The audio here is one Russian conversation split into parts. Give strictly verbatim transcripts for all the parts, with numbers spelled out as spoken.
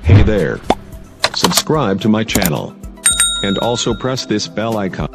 Hey there. Subscribe to my channel. And also press this bell icon.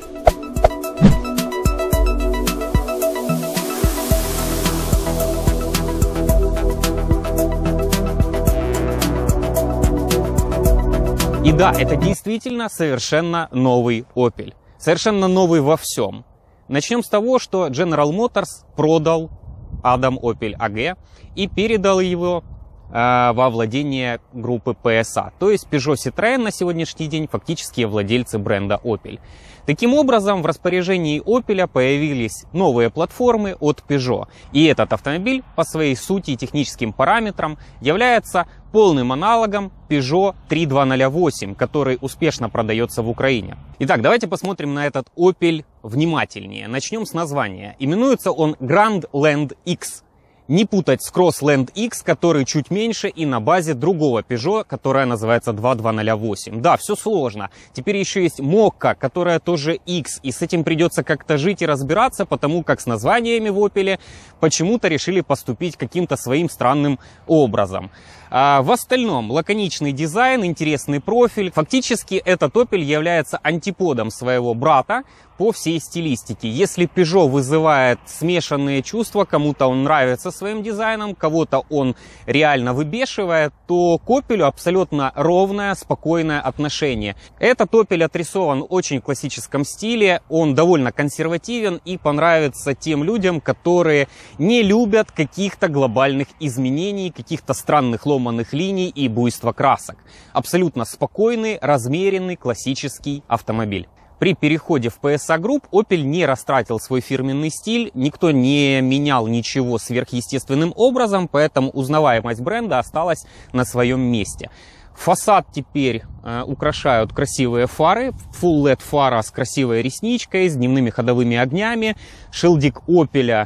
И да, это действительно совершенно новый Opel. Совершенно новый во всем. Начнем с того, что General Motors продал Адам Opel эй джи и передал его э, во владение группы пи эс эй. То есть Peugeot Citroën на сегодняшний день фактически владельцы бренда Opel. Таким образом, в распоряжении Opel появились новые платформы от Peugeot. И этот автомобиль по своей сути и техническим параметрам является полным аналогом Peugeot три два ноль восемь, который успешно продается в Украине. Итак, давайте посмотрим на этот Opel внимательнее. Начнем с названия. Именуется он Grandland X. Не путать с Crossland X, который чуть меньше и на базе другого Peugeot, которая называется два два ноль восемь. Да, все сложно. Теперь еще есть Mokka, которая тоже X, и с этим придется как-то жить и разбираться, потому как с названиями в Opel почему-то решили поступить каким-то своим странным образом. А в остальном лаконичный дизайн, интересный профиль. Фактически этот Opel является антиподом своего брата по всей стилистике. Если Peugeot вызывает смешанные чувства, кому-то он нравится своим дизайном, кого-то он реально выбешивает, то к Opel абсолютно ровное, спокойное отношение. Этот Opel отрисован очень в классическом стиле, он довольно консервативен и понравится тем людям, которые не любят каких-то глобальных изменений, каких-то странных ломаных линий и буйства красок. Абсолютно спокойный, размеренный, классический автомобиль. При переходе в пи эс эй Group Opel не растратил свой фирменный стиль, никто не менял ничего сверхъестественным образом, поэтому узнаваемость бренда осталась на своем месте. Фасад теперь э, украшают красивые фары, Full эл и ди фара с красивой ресничкой, с дневными ходовыми огнями, шильдик Opel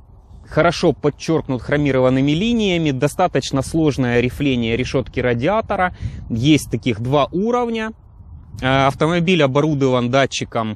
хорошо подчеркнут хромированными линиями, достаточно сложное рифление решетки радиатора, есть таких два уровня. Автомобиль оборудован датчиком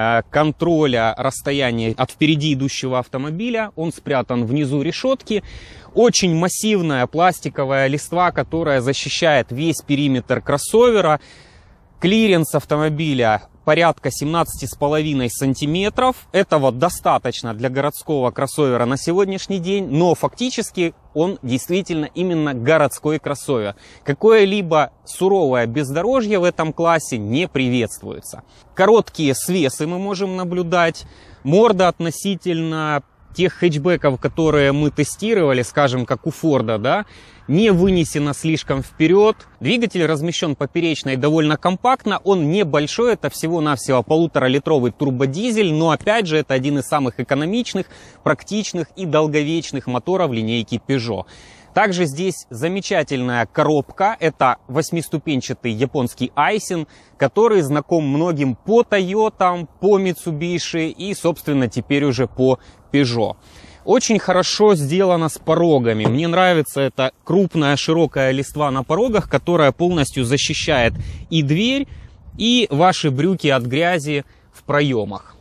контроля расстояния от впереди идущего автомобиля. Он спрятан внизу решетки. Очень массивная пластиковая листва, которая защищает весь периметр кроссовера. Клиренс автомобиля порядка семнадцати с половиной сантиметров. Этого достаточно для городского кроссовера на сегодняшний день, но фактически он действительно именно городской кроссовер. Какое-либо суровое бездорожье в этом классе не приветствуется. Короткие свесы мы можем наблюдать. Морда относительно тех хэтчбеков, которые мы тестировали, скажем, как у Форда, да, не вынесена слишком вперед. Двигатель размещен поперечно и довольно компактно. Он небольшой, это всего-навсего полуторалитровый турбодизель, но опять же это один из самых экономичных, практичных и долговечных моторов линейки Peugeot. Также здесь замечательная коробка. Это восьмиступенчатый японский Aisin, который знаком многим по Toyota, по Mitsubishi и, собственно, теперь уже по Peugeot. Очень хорошо сделано с порогами. Мне нравится эта крупная широкая листва на порогах, которая полностью защищает и дверь, и ваши брюки от грязи в проемах.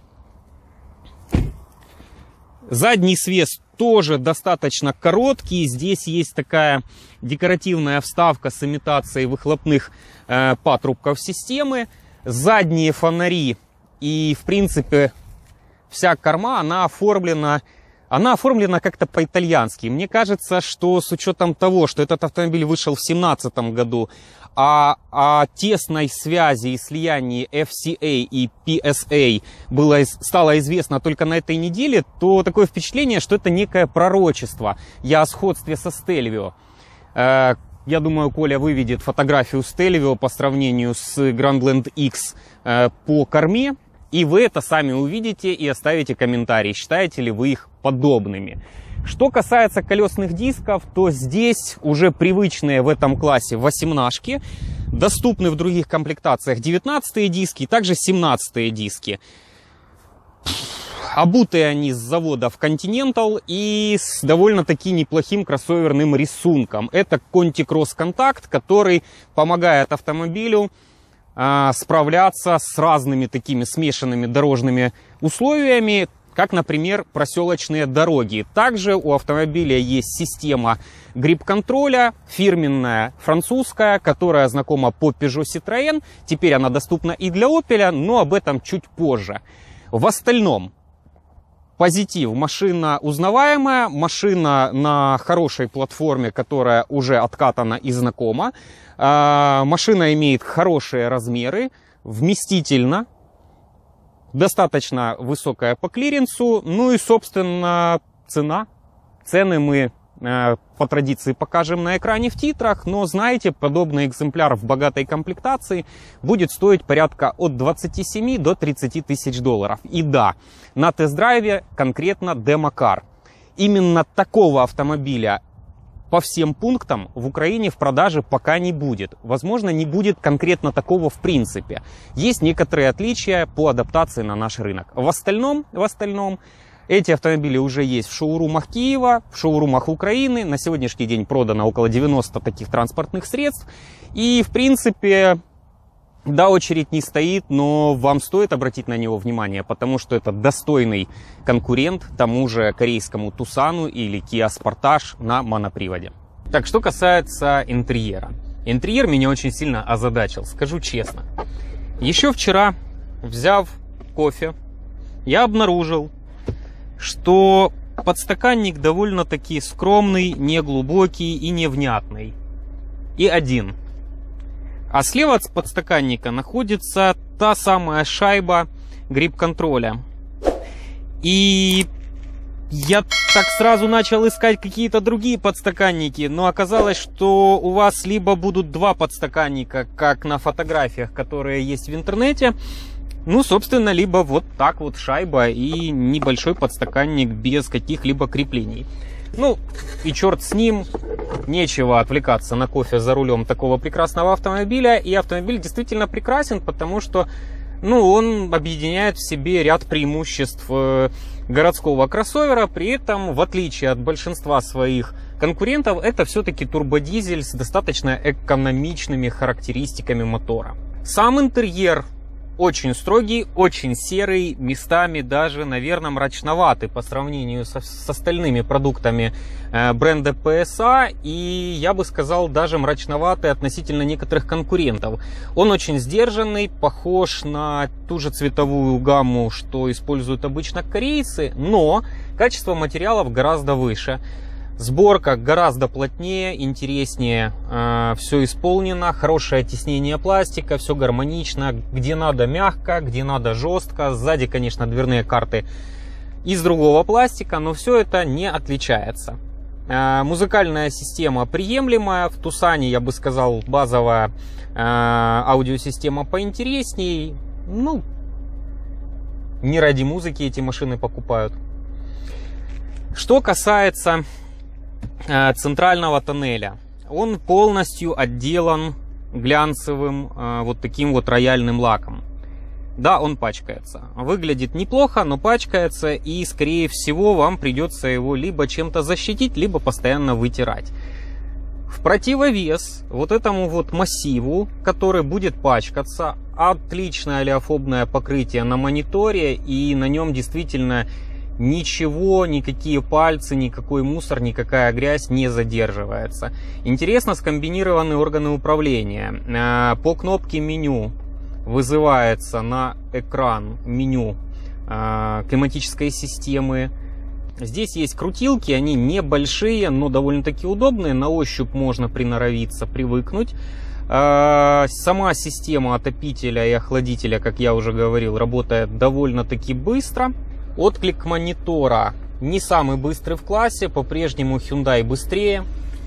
Задний свес тоже достаточно короткий. Здесь есть такая декоративная вставка с имитацией выхлопных э, патрубков системы. Задние фонари и, в принципе, вся корма, она оформлена... Она оформлена как-то по-итальянски. Мне кажется, что с учетом того, что этот автомобиль вышел в две тысячи семнадцатом году, а о тесной связи и слиянии эф си эй и пи эс эй было, стало известно только на этой неделе, то такое впечатление, что это некое пророчество. Я о сходстве со Stelvio. Я думаю, Коля выведет фотографию Stelvio по сравнению с Grandland X по корме. И вы это сами увидите и оставите комментарий, считаете ли вы их подобными. Что касается колесных дисков, то здесь уже привычные в этом классе восемнашки, доступны в других комплектациях девятнадцатые диски и также семнадцатые диски. Обутые они с завода в Continental и с довольно-таки неплохим кроссоверным рисунком. Это Conti Cross Contact, который помогает автомобилю справляться с разными такими смешанными дорожными условиями. как, например, проселочные дороги. Также у автомобиля есть система грип-контроля, фирменная французская, которая знакома по Peugeot Citroën. Теперь она доступна и для Opel, но об этом чуть позже. В остальном позитив. Машина узнаваемая, машина на хорошей платформе, которая уже откатана и знакома. Машина имеет хорошие размеры, вместительна. Достаточно высокая по клиренсу, ну и, собственно, цена. Цены мы э, по традиции покажем на экране в титрах, но, знаете, подобный экземпляр в богатой комплектации будет стоить порядка от двадцати семи до тридцати тысяч долларов. И да, на тест-драйве конкретно демокар. Именно такого автомобиля по всем пунктам в Украине в продаже пока не будет. Возможно, не будет конкретно такого в принципе. Есть некоторые отличия по адаптации на наш рынок. В остальном, в остальном эти автомобили уже есть в шоурумах Киева, в шоурумах Украины. На сегодняшний день продано около девяноста таких транспортных средств. И, в принципе, да, очередь не стоит, но вам стоит обратить на него внимание, потому что это достойный конкурент тому же корейскому Тусану или Kia Sportage на моноприводе. Так, что касается интерьера. Интерьер меня очень сильно озадачил, скажу честно. Еще вчера, взяв кофе, я обнаружил, что подстаканник довольно-таки скромный, неглубокий и невнятный. И один. А слева от подстаканника находится та самая шайба грип-контроля. И я так сразу начал искать какие-то другие подстаканники, но оказалось, что у вас либо будут два подстаканника, как на фотографиях, которые есть в интернете, ну, собственно, либо вот так вот шайба и небольшой подстаканник без каких-либо креплений. Ну, и черт с ним, нечего отвлекаться на кофе за рулем такого прекрасного автомобиля. И автомобиль действительно прекрасен, потому что, ну, он объединяет в себе ряд преимуществ городского кроссовера. При этом, в отличие от большинства своих конкурентов, это все-таки турбодизель с достаточно экономичными характеристиками мотора. Сам интерьер очень строгий, очень серый, местами даже, наверное, мрачноватый по сравнению со, с остальными продуктами э, бренда пэ эс а. И я бы сказал, даже мрачноватый относительно некоторых конкурентов. Он очень сдержанный, похож на ту же цветовую гамму, что используют обычно корейцы, но качество материалов гораздо выше. Сборка гораздо плотнее, интереснее, э, все исполнено, хорошее тиснение пластика, все гармонично, где надо мягко, где надо жестко. Сзади, конечно, дверные карты из другого пластика, но все это не отличается. Э, музыкальная система приемлемая, в Тусане, я бы сказал, базовая э, аудиосистема поинтересней. Ну, не ради музыки эти машины покупают. Что касается центрального тоннеля, он полностью отделан глянцевым э, вот таким вот рояльным лаком. Да, он пачкается. Выглядит неплохо, но пачкается, и скорее всего вам придется его либо чем-то защитить, либо постоянно вытирать. В противовес вот этому вот массиву, который будет пачкаться, отличное олеофобное покрытие на мониторе, и на нем действительно ничего, никакие пальцы, никакой мусор, никакая грязь не задерживается. Интересно скомбинированы органы управления. По кнопке меню вызывается на экран меню климатической системы. Здесь есть крутилки, они небольшие, но довольно-таки удобные. На ощупь можно приноровиться, привыкнуть. Сама система отопителя и охладителя, как я уже говорил, работает довольно-таки быстро. Отклик монитора не самый быстрый в классе, по-прежнему Hyundai быстрее.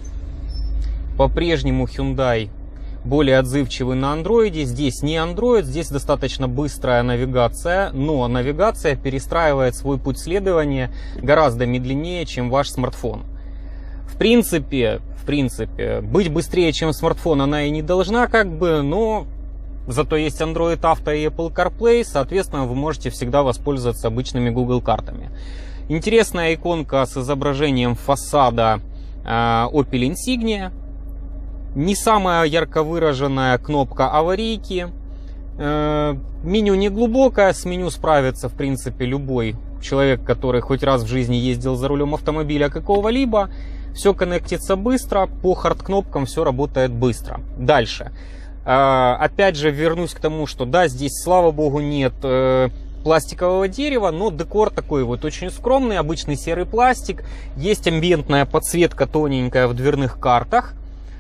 По-прежнему Hyundai более отзывчивый на андроиде. Здесь не Android, здесь достаточно быстрая навигация, но навигация перестраивает свой путь следования гораздо медленнее, чем ваш смартфон. В принципе, в принципе, быть быстрее, чем смартфон, она и не должна, как бы, но зато есть Android Auto и Apple CarPlay, соответственно, вы можете всегда воспользоваться обычными Google картами. Интересная иконка с изображением фасада э, Opel Insignia. Не самая ярко выраженная кнопка аварийки. Э, меню не глубокое, с меню справится, в принципе, любой человек, который хоть раз в жизни ездил за рулем автомобиля какого-либо, все коннектится быстро, по хард-кнопкам все работает быстро. Дальше. Опять же вернусь к тому, что да, здесь, слава богу, нет пластикового дерева, но декор такой вот очень скромный, обычный серый пластик. Есть амбиентная подсветка тоненькая в дверных картах.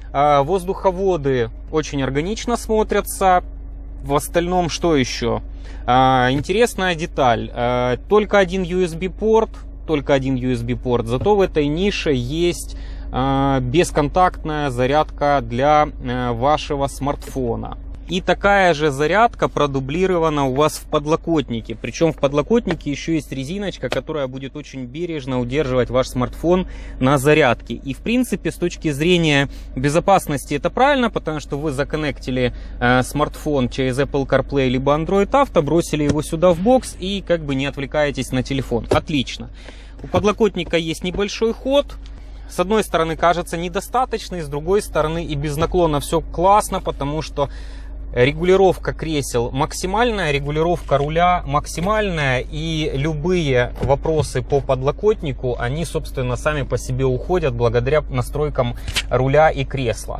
Воздуховоды очень органично смотрятся. В остальном что еще? Интересная деталь. Только один ю эс би-порт, только один ю эс би-порт, зато в этой нише есть бесконтактная зарядка для вашего смартфона. И такая же зарядка продублирована у вас в подлокотнике. Причем в подлокотнике еще есть резиночка, которая будет очень бережно удерживать ваш смартфон на зарядке. И в принципе с точки зрения безопасности это правильно, потому что вы законнектили э, смартфон через Apple CarPlay либо Android Auto, бросили его сюда в бокс и как бы не отвлекаетесь на телефон. Отлично. У подлокотника есть небольшой ход. С одной стороны кажется недостаточный, с другой стороны и без наклона все классно, потому что регулировка кресел максимальная, регулировка руля максимальная, и любые вопросы по подлокотнику, они, собственно, сами по себе уходят благодаря настройкам руля и кресла.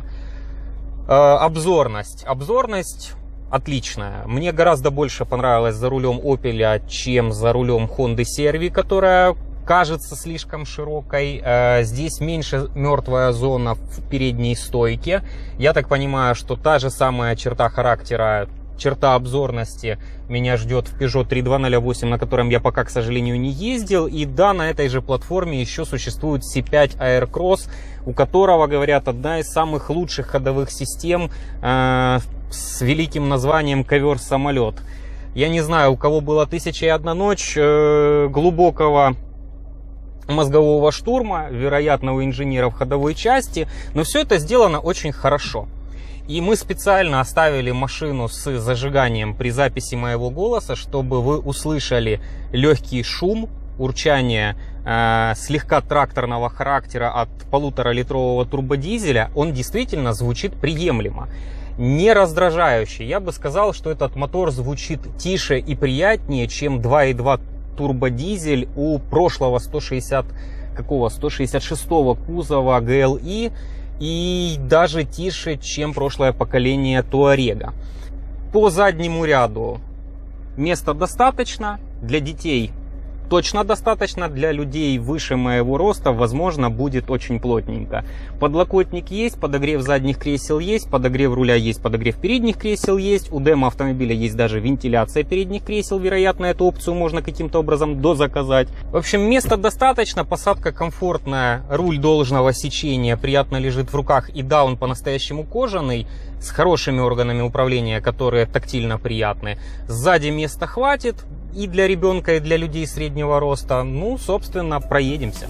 Э, обзорность. Обзорность отличная. Мне гораздо больше понравилось за рулем Opel, чем за рулем Honda си ар ви, которая кажется слишком широкой. Здесь меньше мертвая зона в передней стойке. Я так понимаю, что та же самая черта характера, черта обзорности меня ждет в Peugeot три два ноль восемь, на котором я пока, к сожалению, не ездил. И да, на этой же платформе еще существует си пять Aircross, у которого, говорят, одна из самых лучших ходовых систем э, с великим названием ковер-самолет. Я не знаю, у кого была тысяча и одна ночь э, глубокого мозгового штурма, вероятно, у инженеров ходовой части, но все это сделано очень хорошо. И мы специально оставили машину с зажиганием при записи моего голоса, чтобы вы услышали легкий шум, урчание э, слегка тракторного характера от полуторалитрового турбодизеля. Он действительно звучит приемлемо, не раздражающе. Я бы сказал, что этот мотор звучит тише и приятнее, чем два и два турбодизель у прошлого сто шестьдесят, какого, сто шестьдесят шестого кузова джи эл и, и даже тише, чем прошлое поколение Туарега. По заднему ряду места достаточно, для детей точно достаточно, для людей выше моего роста, возможно, будет очень плотненько. Подлокотник есть, подогрев задних кресел есть, подогрев руля есть, подогрев передних кресел есть. У демо-автомобиля есть даже вентиляция передних кресел, вероятно, эту опцию можно каким-то образом дозаказать. В общем, места достаточно, посадка комфортная, руль должного сечения приятно лежит в руках, и да, он по-настоящему кожаный, с хорошими органами управления, которые тактильно приятны. Сзади места хватит и для ребенка, и для людей среднего роста. Ну, собственно, проедемся.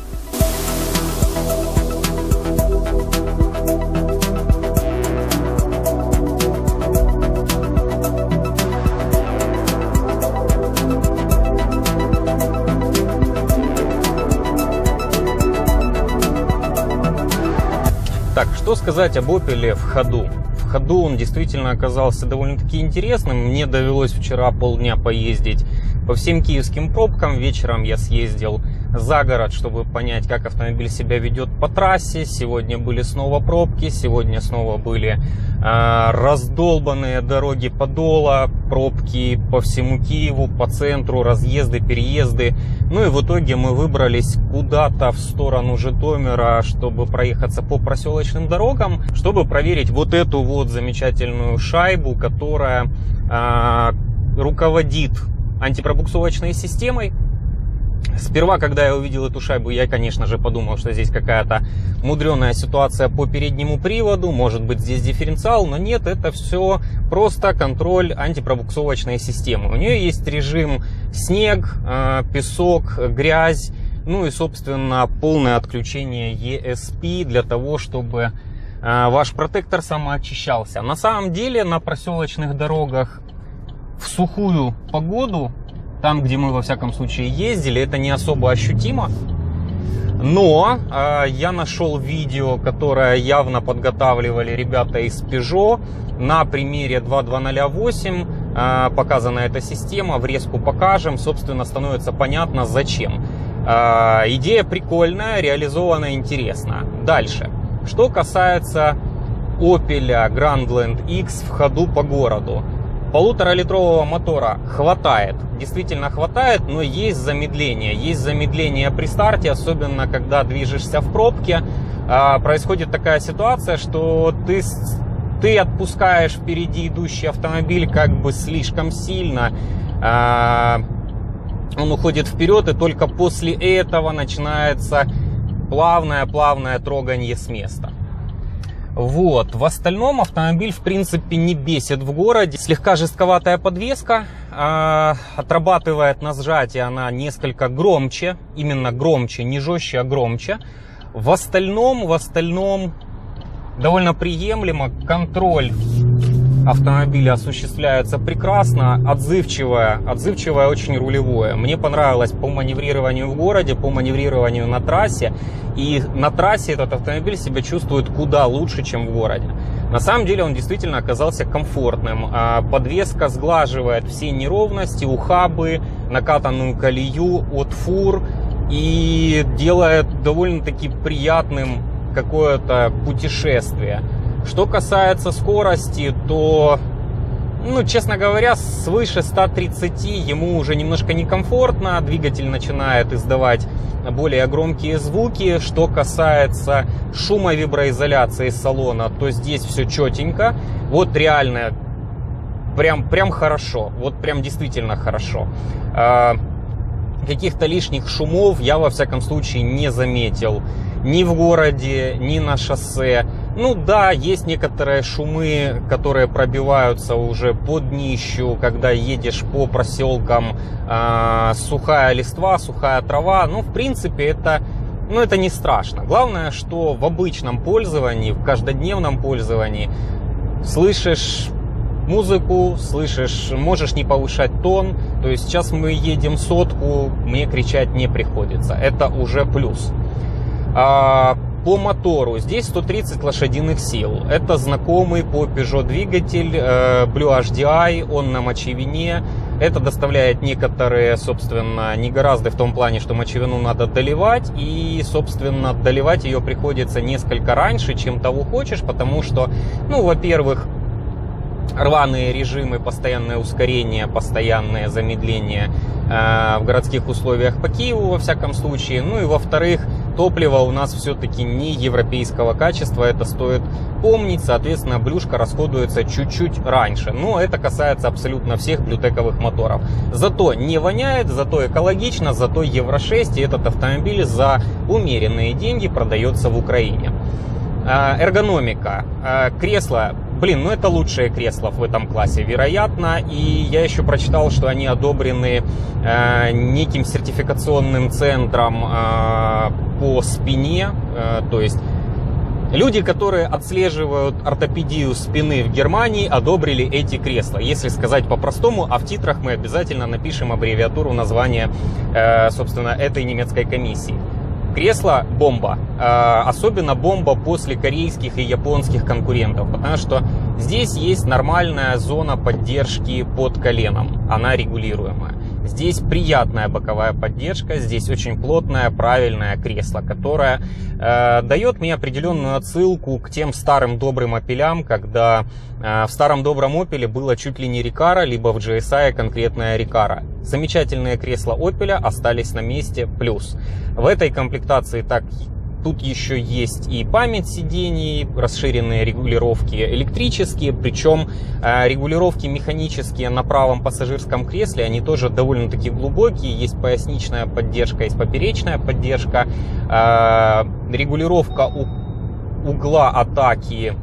Так, что сказать об Opel в ходу? В ходу он действительно оказался довольно-таки интересным. Мне довелось вчера полдня поездить по всем киевским пробкам. Вечером я съездил за город, чтобы понять, как автомобиль себя ведет по трассе. Сегодня были снова пробки, сегодня снова были э, раздолбанные дороги Подола, пробки по всему Киеву, по центру, разъезды, переезды. Ну и в итоге мы выбрались куда-то в сторону Житомира, чтобы проехаться по проселочным дорогам, чтобы проверить вот эту вот замечательную шайбу, которая э, руководит антипробуксовочной системой. Сперва, когда я увидел эту шайбу, я, конечно же, подумал, что здесь какая-то мудреная ситуация по переднему приводу, может быть, здесь дифференциал, но нет, это все просто контроль антипробуксовочной системы. У нее есть режим снег, песок, грязь, ну и, собственно, полное отключение и эс пи для того, чтобы ваш протектор самоочищался. На самом деле, на проселочных дорогах в сухую погоду, там, где мы, во всяком случае, ездили, это не особо ощутимо. Но э, я нашел видео, которое явно подготавливали ребята из Peugeot на примере два два ноль восемь. э, показана эта система, врезку покажем, собственно, становится понятно зачем. Э, идея прикольная, реализована интересно. Дальше. Что касается Opel Grandland X в ходу по городу. Полуторалитрового мотора хватает, действительно хватает, но есть замедление. Есть замедление при старте, особенно когда движешься в пробке. Э, происходит такая ситуация, что ты, ты отпускаешь впереди идущий автомобиль как бы слишком сильно. Э, он уходит вперед, и только после этого начинается плавное-плавное троганье с места. Вот. В остальном автомобиль, в принципе, не бесит в городе. Слегка жестковатая подвеска. Э, отрабатывает на сжатии она несколько громче. Именно громче, не жестче, а громче. В остальном, в остальном довольно приемлемо. Контроль автомобиля осуществляется прекрасно. Отзывчивое, отзывчивое очень рулевое. Мне понравилось по маневрированию в городе, по маневрированию на трассе. И на трассе этот автомобиль себя чувствует куда лучше, чем в городе. На самом деле он действительно оказался комфортным. Подвеска сглаживает все неровности, ухабы, накатанную колею от фур. И делает довольно-таки приятным какое-то путешествие. Что касается скорости, то, ну, честно говоря, свыше ста тридцати ему уже немножко некомфортно. Двигатель начинает издавать более громкие звуки. Что касается шумовиброизоляции салона, то здесь все четенько. Вот реально, прям, прям хорошо. Вот прям действительно хорошо. Каких-то лишних шумов я, во всяком случае, не заметил. Ни в городе, ни на шоссе. Ну да, есть некоторые шумы, которые пробиваются уже под днищу, когда едешь по проселкам, э, сухая листва, сухая трава. Ну, в принципе, это, ну, это не страшно. Главное, что в обычном пользовании, в каждодневном пользовании слышишь музыку, слышишь, можешь не повышать тон. То есть сейчас мы едем сотку, мне кричать не приходится. Это уже плюс. А, по мотору здесь сто тридцать лошадиных сил. Это знакомый по Peugeot двигатель э, Blue эйч ди ай, он на мочевине. Это доставляет некоторые, собственно, негоразды в том плане, что мочевину надо доливать. И, собственно, доливать ее приходится несколько раньше, чем того хочешь. Потому что, ну, во-первых, рваные режимы, постоянное ускорение, постоянное замедление э, в городских условиях по Киеву, во всяком случае. Ну и во-вторых, топливо у нас все-таки не европейского качества, это стоит помнить. Соответственно, блюшка расходуется чуть-чуть раньше. Но это касается абсолютно всех блютековых моторов. Зато не воняет, зато экологично, зато евро шесть. И этот автомобиль за умеренные деньги продается в Украине. Э, эргономика. Э, кресло. Блин, ну это лучшее кресло в этом классе, вероятно. И я еще прочитал, что они одобрены э, неким сертификационным центром э, по спине. Э, то есть люди, которые отслеживают ортопедию спины в Германии, одобрили эти кресла. Если сказать по-простому, а в титрах мы обязательно напишем аббревиатуру названия, э, собственно, этой немецкой комиссии. Кресло бомба, особенно бомба после корейских и японских конкурентов, потому что здесь есть нормальная зона поддержки под коленом, она регулируемая. Здесь приятная боковая поддержка, здесь очень плотное, правильное кресло, которое э, дает мне определенную отсылку к тем старым добрым опелям, когда э, в старом добром Opel было чуть ли не Recaro, либо в джи эс ай конкретная Recaro. Замечательные кресла Opel остались на месте, плюс. В этой комплектации так... Тут еще есть и память сидений, расширенные регулировки электрические, причем э, регулировки механические на правом пассажирском кресле, они тоже довольно-таки глубокие, есть поясничная поддержка, есть поперечная поддержка, э, регулировка у, угла атаки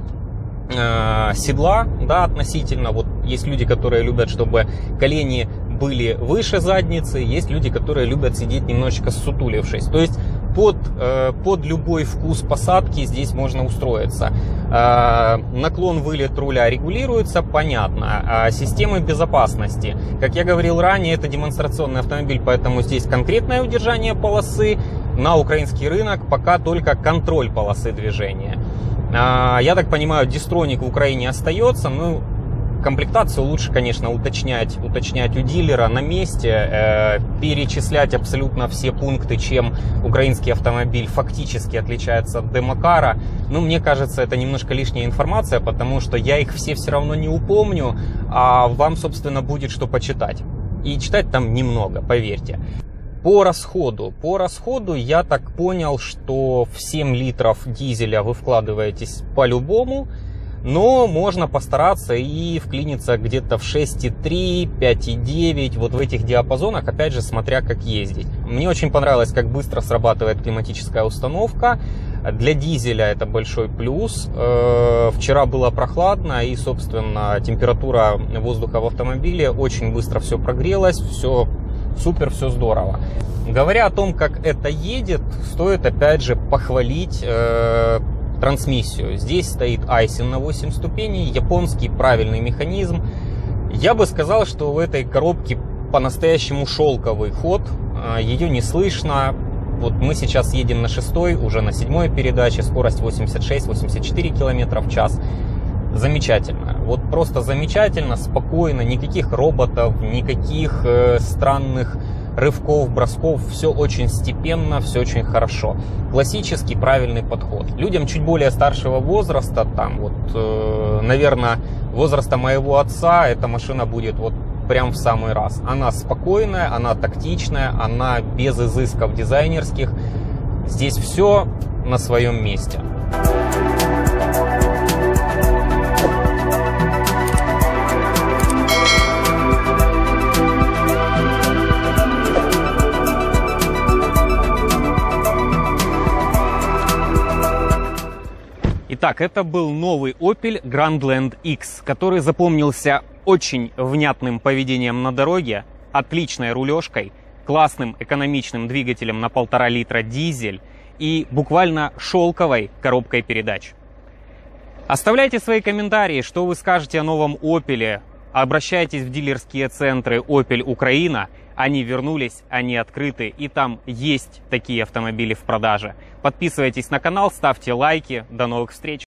э, седла, да, относительно, вот есть люди, которые любят, чтобы колени были выше задницы, есть люди, которые любят сидеть немножечко ссутулившись, то есть Под, э, под любой вкус посадки здесь можно устроиться. Э, наклон, вылет руля регулируется, понятно. А системы безопасности. Как я говорил ранее, это демонстрационный автомобиль, поэтому здесь конкретное удержание полосы. На украинский рынок пока только контроль полосы движения. Э, я так понимаю, дистроник в Украине остается. Ну, комплектацию лучше, конечно, уточнять, уточнять у дилера на месте, э, перечислять абсолютно все пункты, чем украинский автомобиль фактически отличается от демокара. Но мне кажется, это немножко лишняя информация, потому что я их все все равно не упомню, а вам, собственно, будет что почитать. И читать там немного, поверьте. По расходу. По расходу я так понял, что в семь литров дизеля вы вкладываетесь по-любому, но можно постараться и вклиниться где-то в шесть и три, пять и девять, вот в этих диапазонах, опять же, смотря как ездить. Мне очень понравилось, как быстро срабатывает климатическая установка. Для дизеля это большой плюс. Вчера было прохладно, и, собственно, температура воздуха в автомобиле очень быстро все прогрелась, все супер, все здорово. Говоря о том, как это едет, стоит опять же похвалить э, трансмиссию. Здесь стоит Aisin на восемь ступеней, японский правильный механизм. Я бы сказал, что в этой коробке по-настоящему шелковый ход, ее не слышно. Вот мы сейчас едем на шестой, уже на седьмой передаче, скорость восемьдесят шесть — восемьдесят четыре километра в час. Замечательно, вот просто замечательно, спокойно, никаких роботов, никаких э, странных рывков, бросков, все очень степенно, все очень хорошо. Классический правильный подход. Людям чуть более старшего возраста, там вот, э, наверное, возраста моего отца, эта машина будет вот прям в самый раз. Она спокойная, она тактичная, она без изысков дизайнерских. Здесь все на своем месте. Итак, это был новый Opel Grandland X, который запомнился очень внятным поведением на дороге, отличной рулежкой, классным экономичным двигателем на полтора литра дизель и буквально шелковой коробкой передач. Оставляйте свои комментарии, что вы скажете о новом Opel. Обращайтесь в дилерские центры Opel Украина. Они вернулись, они открыты, и там есть такие автомобили в продаже. Подписывайтесь на канал, ставьте лайки. До новых встреч!